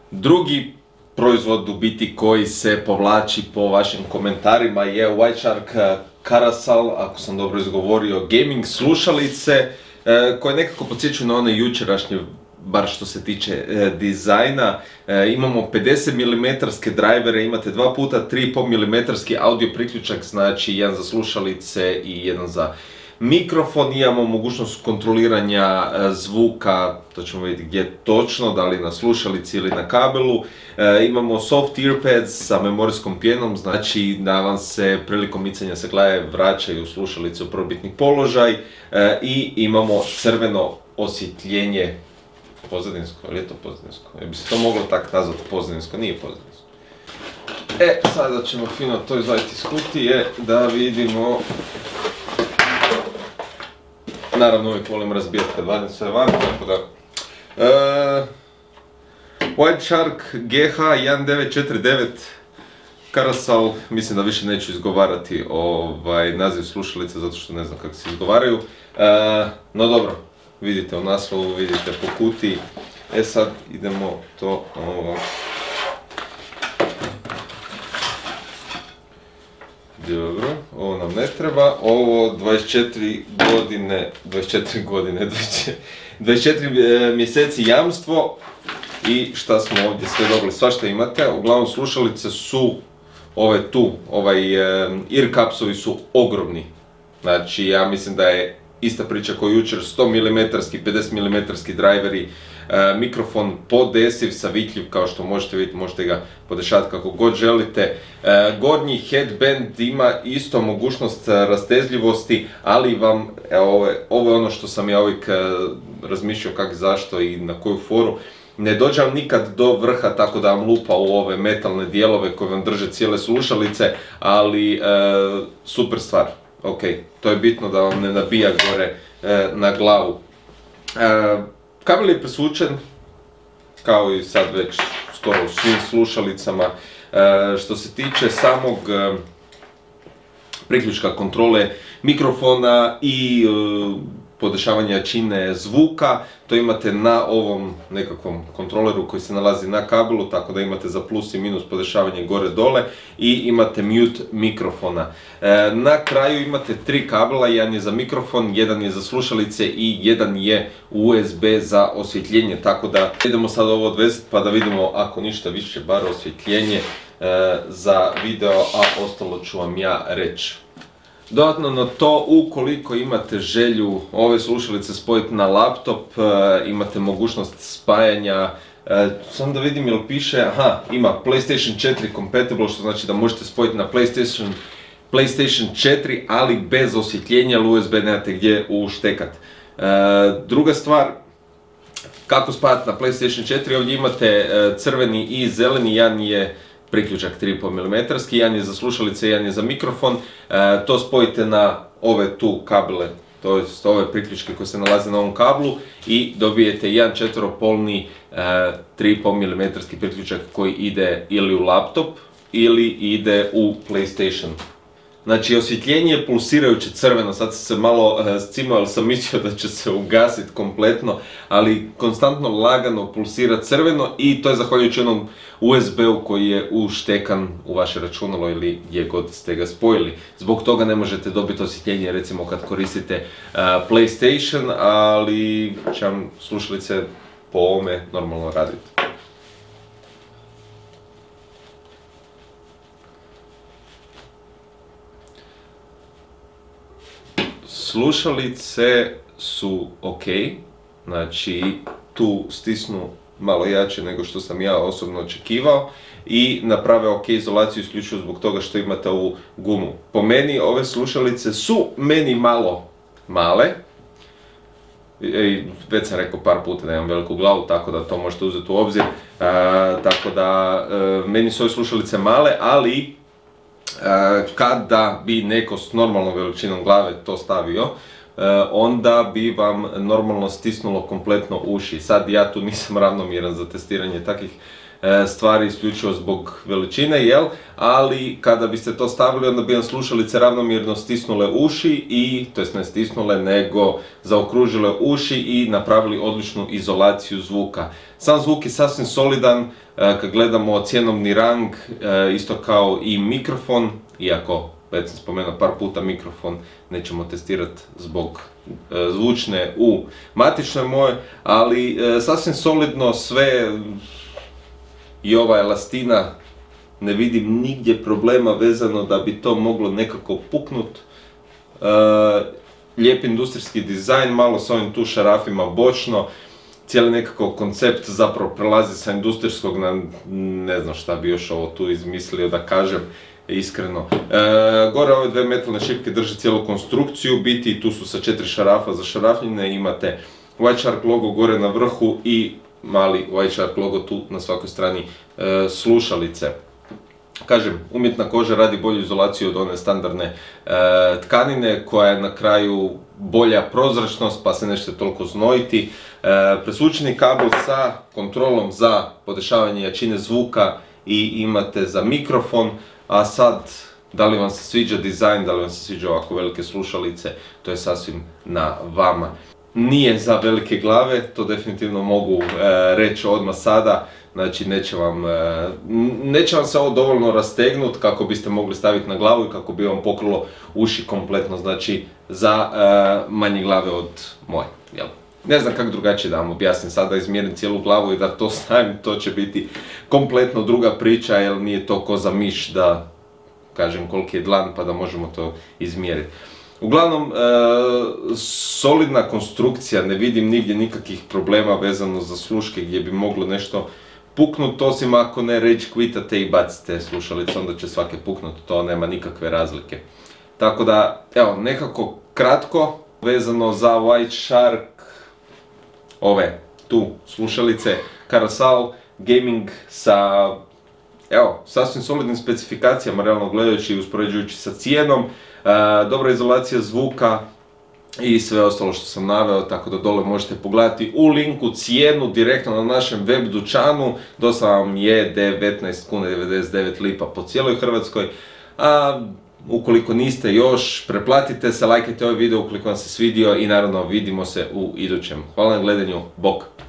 Drugi proizvod u biti koji se povlači po vašim komentarima je White Shark Karasal, ako sam dobro izgovorio, gaming slušalice koje nekako podsjećaju na one jučerašnje, bar što se tiče dizajna. Imamo 50 mm drivere, imate 2x3,5 mm audio priključak, znači jedan za slušalice i jedan za mikrofon. Imamo mogućnost kontroliranja zvuka, to ćemo vidjeti gdje točno, da li na slušalici ili na kabelu. Imamo soft earpads sa memorijskom pjenom, znači da vam se prilikom micanja se glaje vraćaju slušalice u prvobitni položaj. I imamo crveno osvjetljenje pozadinsko, ili je to pozadinsko? Bi se to moglo tako nazvati pozadinsko, nije pozadinsko. Sada ćemo fino to izvaditi iz kutije da vidimo. Naravno uvijek volim razbijati kad vadim sve van, tako da... White Shark GH1949 Karasal, mislim da više neću izgovarati naziv slušalice zato što ne znam kako se izgovaraju. No dobro, vidite u naslovu, vidite po kutiji. Sad idemo to Dobro, ovo nam ne treba, ovo 24 mjeseci jamstvo i šta smo ovdje sve dobili, svašta imate. Uglavnom slušalice su ove tu, ear capsovi su ogromni, znači ja mislim da je ista priča kao jučer, 100 mm, 50 mm driveri, mikrofon podesiv, savitljiv kao što možete vidjeti, možete ga podešati kako god želite. Gornji headband ima isto mogućnost rastezljivosti, ali vam, ovo je ono što sam ja uvijek razmišljao kako, zašto i na koju foru. Ne dođe vam nikad do vrha tako da vam lupa u ove metalne dijelove koje vam drže cijele slušalice, ali super stvar. Ok, to je bitno da vam ne nabija gore na glavu. Kabel je presvučen, kao i sad već skoro u svim slušalicama. Što se tiče samog priključka kontrole mikrofona i podešavanja jačine zvuka, to imate na ovom nekakvom kontroleru koji se nalazi na kabelu, tako da imate za plus i minus podešavanje gore dole i imate mute mikrofona. Na kraju imate 3 kabela, jedan je za mikrofon, jedan je za slušalice i jedan je USB za osvjetljenje, tako da idemo sad ovo odvezati pa da vidimo ako ništa više bar osvjetljenje za video, a ostalo ću vam ja reći. Dodatno na to, ukoliko imate želju ove slušalice spojiti na laptop, imate mogućnost spajanja, samo da vidim jel piše, ima PlayStation 4 compatible, što znači da možete spojiti na PlayStation 4, ali bez osvjetljenja, jer USB nemate gdje uštekat. Druga stvar, kako spajati na PlayStation 4, ovdje imate crveni i zeleni, jedan je priključak 3,5 mm, jedan je za slušalice, jedan je za mikrofon. To spojite na ove tu kabele, to je ove priključke koje se nalaze na ovom kablu i dobijete jedan četveropolni 3,5 mm priključak koji ide ili u laptop ili ide u PlayStation. Znači osvjetljenje je pulsirajuće crveno, sad sam se malo scimao jer sam mislio da će se ugasiti kompletno, ali konstantno lagano pulsira crveno i to je zahvaljujući onom USB-u koji je uštekan u vaše računalo ili gdje god ste ga spojili. Zbog toga ne možete dobiti osvjetljenje recimo kad koristite PlayStation, ali će vam slušalice po ovome normalno raditi. Slušalice su ok, znači tu stisnu malo jače nego što sam ja osobno očekivao i naprave ok izolaciju isključivo zbog toga što imate ovu gumu. Po meni ove slušalice su meni malo male, već sam rekao par puta da imam veliku glavu, tako da to možete uzeti u obzir, tako da meni su ove slušalice male, ali kada bi neko s normalnom veličinom glave to stavio, onda bi vam normalno stisnulo kompletno uši. Sad ja tu nisam ravnomjeran za testiranje takvih stvari isključivo zbog veličine, jel? Ali kada biste to stavili, onda bi vam slušalice ravnomjerno stisnule uši i, to jest ne stisnule, nego zaokružile uši i napravili odličnu izolaciju zvuka. Sam zvuk je sasvim solidan, kad gledamo cjenovni rang, isto kao i mikrofon, iako već sam spomenuo par puta mikrofon, nećemo testirati zbog zvučne u matičnoj moje, ali sasvim solidno sve. I ova elastina, ne vidim nigdje problema vezano da bi to moglo nekako puknut. Lijep industrijski dizajn, malo s ovim tu šarafima bočno. Cijeli nekako koncept zapravo prelazi sa industrijskog na ne znam šta bi još ovo tu izmislio da kažem iskreno. Gore ove dve metalne šipke drže cijelu konstrukciju, biti tu su sa 4 šarafa za šarafnjine, imate White Shark logo gore na vrhu i mali White Shark logo tu na svakoj strani slušalice. Kažem, umjetna koža radi bolju izolaciju od one standardne tkanine, koja je na kraju bolja prozračnost pa se nećete toliko znojiti. Presvučeni kabel sa kontrolom za podešavanje jačine zvuka i imate za mikrofon, a sad da li vam se sviđa dizajn, da li vam se sviđa ovako velike slušalice, to je sasvim na vama. Nije za velike glave, to definitivno mogu reći odmah sada, znači neće vam se ovo dovoljno rastegnuti kako biste mogli staviti na glavu i kako bi vam pokrilo uši kompletno, znači za manje glave od moje, jel? Ne znam kako drugačije da vam objasnim sada, izmjerim cijelu glavu i da to stavim, to će biti kompletno druga priča, jer nije to ko za miš da kažem koliki je dlan pa da možemo to izmjeriti. Uglavnom, solidna konstrukcija, ne vidim nigdje nikakvih problema vezano za sluške gdje bi moglo nešto puknut, osim ako ne rage quitate i bacite slušalice, onda će svake puknut, to nema nikakve razlike. Tako da, evo, nekako kratko vezano za White Shark, ove tu slušalice, Karasal Gaming sa, evo, sasvim solidnim specifikacijama, realno gledajući i uspoređujući sa cijenom. Dobra izolacija zvuka i sve ostalo što sam naveo, tako da dole možete pogledati u linku cijenu direktno na našem web dućanu. Dostava vam je 19 kuna 99 lipa po cijeloj Hrvatskoj. Ukoliko niste još, preplatite se, lajkajte ovaj video ukoliko vam se svidio i naravno vidimo se u idućem. Hvala na gledanju, bok!